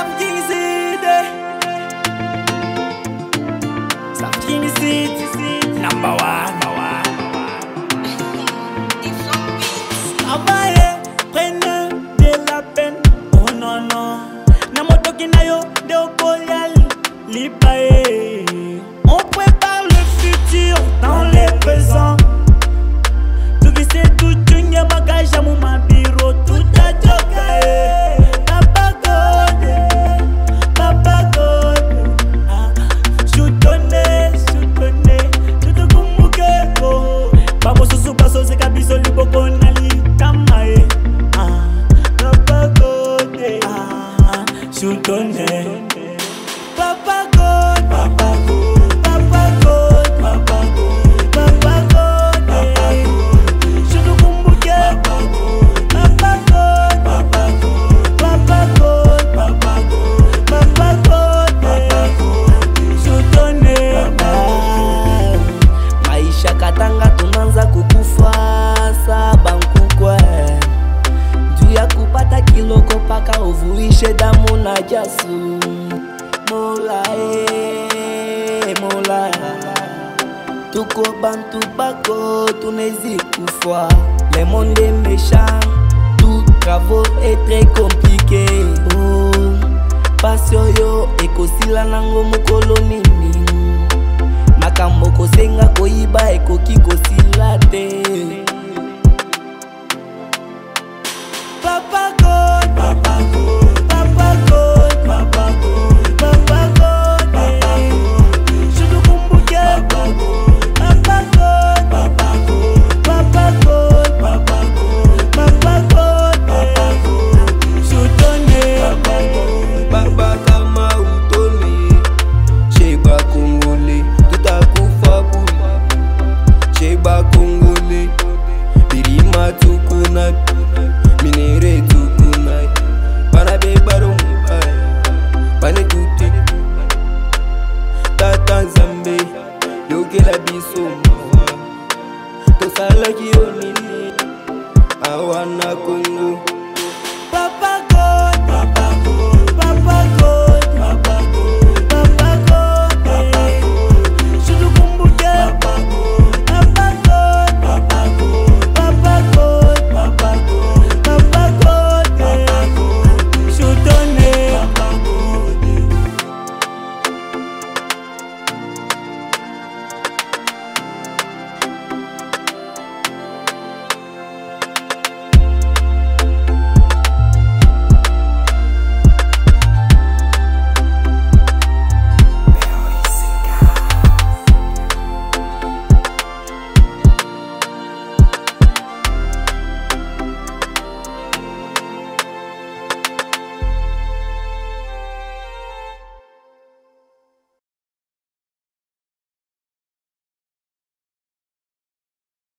Number one. Travaillez, prenez de la peine. Oh non non. Namoto kinayo de okolial lipae. On prépare le futur dans les présents. Tout qui c'est tout tunya bagage à mon bureau. Tout a jokae. Papa God. Babo susu paso se kabiso liboko nali kamae. Papa God, shutone. Papa God, Papa God, Papa God, Papa God, Papa God, shutu kumbuke. Papa God, Papa God, Papa God, Papa God, Papa God, Papa God, shutone. Maisha katanga tunanza kukufa sabankukwe juu ya kupata kiloko paka uvuishe damu na jasu. Mola Mola, tuko bantu bako tunezi kufa. Le monde est méchant, tout travaux est très compliqué. Oh, passion yo ekosila nango mukolo nini. Makambo kosenga koyiba ekoki kosila te. Papa God, Papa God, Papa God, Papa God, Papa God, Papa God, shutu kumbuke. Papa God, Papa God, Papa God, Papa God, Papa God, Papa God, Papa God, shutone. Papa God, Baba kama utoni, Sheba Kongole, tutakufa buli. Sheba Kongole, birima tukuna, minere tukuna, bana bebaro mubai, bane tuti, tata Zambe, yogela biso mwa, tosala kionini, awana Kongo.